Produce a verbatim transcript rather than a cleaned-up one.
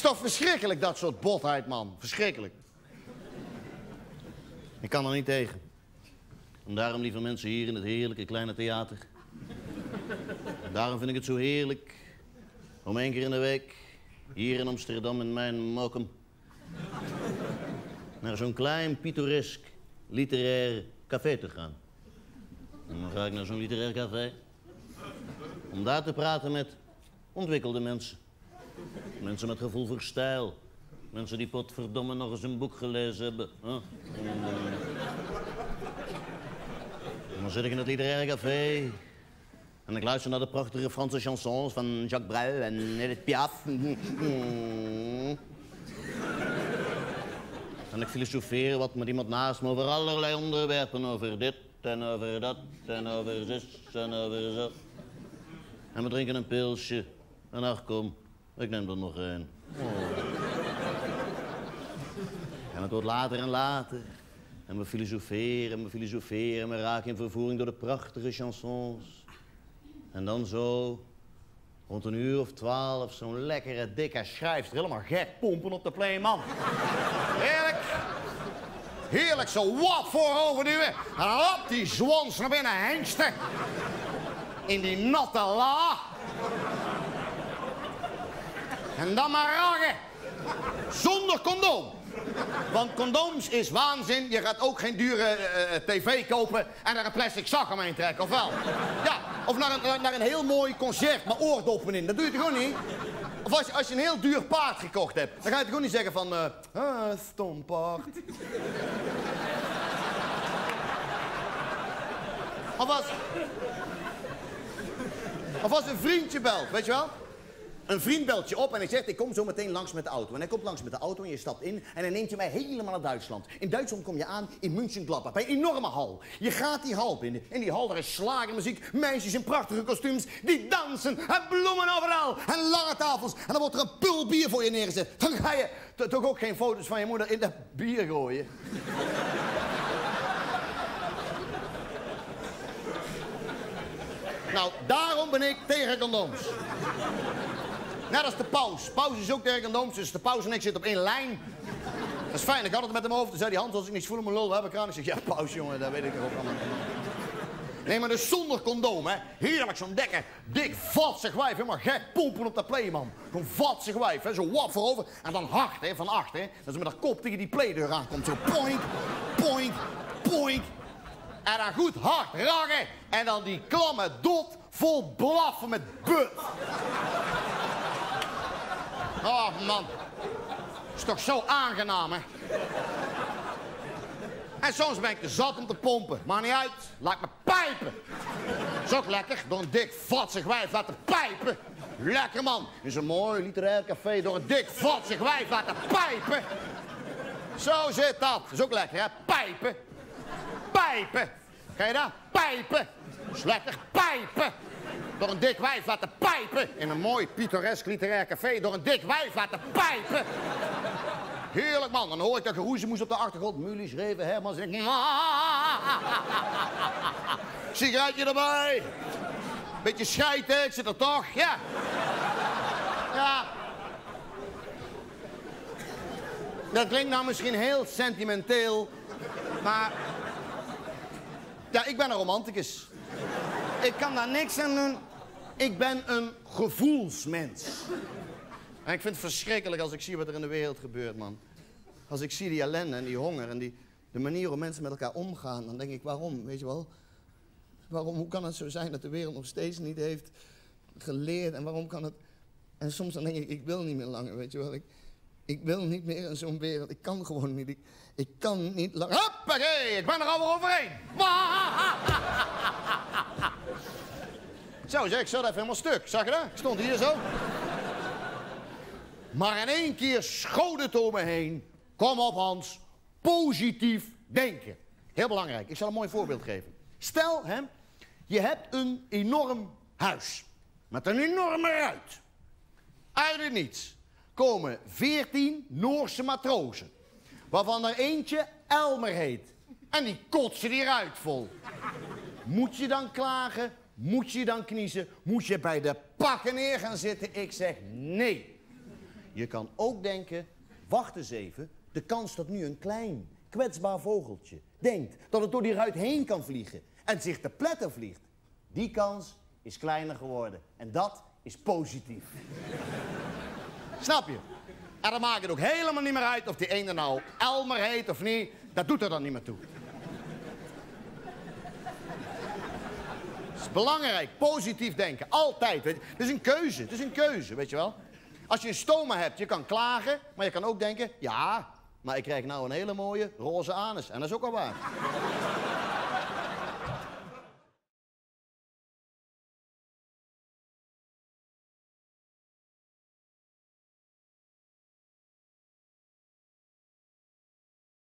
toch verschrikkelijk, dat soort botheid, man. Verschrikkelijk. Ik kan er niet tegen. En daarom, lieve mensen, hier in het heerlijke kleine theater. Daarom vind ik het zo heerlijk om één keer in de week hier in Amsterdam in mijn Mokum naar zo'n klein, pittoresk, literair café te gaan. En dan ga ik naar zo'n literair café om daar te praten met ontwikkelde mensen. Mensen met gevoel voor stijl. Mensen die potverdomme nog eens een boek gelezen hebben. Huh? En, uh... en dan zit ik in het literaire café en ik luister naar de prachtige Franse chansons van Jacques Brel en Edith Piaf. En ik filosofeer wat met iemand naast me over allerlei onderwerpen. Over dit en over dat en over zus en over zo. En we drinken een pilsje. En ach kom, ik neem er nog een. Oh. En het wordt later en later. En we filosoferen en we filosoferen en we raken in vervoering door de prachtige chansons. En dan zo, rond een uur of twaalf, zo'n lekkere, dikke schrijfster, helemaal gek pompen op de play, man. Heerlijk. Heerlijk, zo wat vooroverduwen. En dan op die zwans naar binnen hengsten. In die natte la. En dan maar ragen. Zonder condoom. Want condooms is waanzin. Je gaat ook geen dure uh, tv kopen en er een plastic zak omheen trekken, of wel? Ja, of naar een, naar een heel mooi concert met oordoppen in. Dat doe je toch gewoon niet? Of als je, als je een heel duur paard gekocht hebt, dan ga je toch gewoon niet zeggen van... Uh, ah, stom paard. Of als... Of als een vriendje belt, weet je wel? Een vriend belt je op en hij zegt, ik kom zo meteen langs met de auto. En hij komt langs met de auto en je stapt in en hij neemt je mij helemaal naar Duitsland. In Duitsland kom je aan in München-Gladbach, bij een enorme hal. Je gaat die hal binnen. In die hal, daar is slagermuziek, meisjes in prachtige kostuums, die dansen en bloemen overal. En lange tafels. En dan wordt er een pul bier voor je neergezet. Dan ga je toch ook geen foto's van je moeder in dat bier gooien. Nou, daarom ben ik tegen condooms. Net als de paus. Paus is ook tegen condooms, dus de paus en ik zitten op één lijn. Dat is fijn, ik had het met hem over. Toen zei die hand, als ik niets voel in mijn lul, we hebben kraan. Ik zeg, ja, paus, jongen, dat weet ik er ook allemaal. Nee, maar dus zonder condoom, hè. Heerlijk, zo'n dikke, dik, vatsig wijf. Helemaal gek pompen op dat play, man. Zo'n vatsig wijf, hè. Zo wap voorover. En dan hard, hè, van achter, hè. Dat ze met haar kop tegen die playdeur aankomt. Zo poink, poink, poink. En dan goed hard ragen. En dan die klamme dot vol blaffen met but. Oh, man. Is toch zo aangenaam, hè? En soms ben ik te zat om te pompen. Maakt niet uit. Laat me pijpen. Is ook lekker. Door een dik, vatsig wijf laten pijpen. Lekker, man. In zo'n mooi literair café door een dik, vatsig wijf laten pijpen. Zo zit dat. Is ook lekker, hè? Pijpen. Pijpen. Ga je dat? Pijpen. Is lekker. Pijpen. Door een dik wijf laten pijpen. In een mooi pittoresk literair café. Door een dik wijf laten pijpen. Heerlijk, man. Dan hoor ik dat geroezemoes op de achtergrond. Mulies, Reven, Hermans. En ik... Sigaretje erbij. Beetje schijten, ik zit er toch. Ja. Ja. Dat klinkt nou misschien heel sentimenteel. Maar... Ja, ik ben een romanticus. Ik kan daar niks aan doen. Ik ben een gevoelsmens. En ik vind het verschrikkelijk als ik zie wat er in de wereld gebeurt, man. Als ik zie die ellende en die honger en die, de manier waarop mensen met elkaar omgaan, dan denk ik, waarom, weet je wel? Waarom, hoe kan het zo zijn dat de wereld nog steeds niet heeft geleerd en waarom kan het... En soms dan denk ik, ik wil niet meer langer, weet je wel? Ik, ik wil niet meer in zo'n wereld, ik kan gewoon niet, ik, ik kan niet langer... Hoppakee, ik ben er al overheen! Zo zeg, ik zat even helemaal stuk, zag je dat? Ik stond hier zo. Maar in één keer schoot het door me heen. Kom op, Hans. Positief denken. Heel belangrijk. Ik zal een mooi voorbeeld geven. Stel, hè, je hebt een enorm huis. Met een enorme ruit. Uit het niets komen veertien Noorse matrozen. Waarvan er eentje Elmer heet. En die kotsen die ruit vol. Moet je dan klagen? Moet je dan kniezen? Moet je bij de pakken neer gaan zitten? Ik zeg nee. Je kan ook denken, wacht eens even, de kans dat nu een klein, kwetsbaar vogeltje denkt dat het door die ruit heen kan vliegen en zich te pletter vliegt, die kans is kleiner geworden. En dat is positief. Snap je? En dan maakt het ook helemaal niet meer uit of die ene nou Elmer heet of niet. Dat doet er dan niet meer toe. Het is belangrijk, positief denken. Altijd. Weet je. Het is een keuze, het is een keuze, weet je wel. Als je een stoma hebt, je kan klagen, maar je kan ook denken, ja, maar ik krijg nou een hele mooie roze anus. En dat is ook al waar.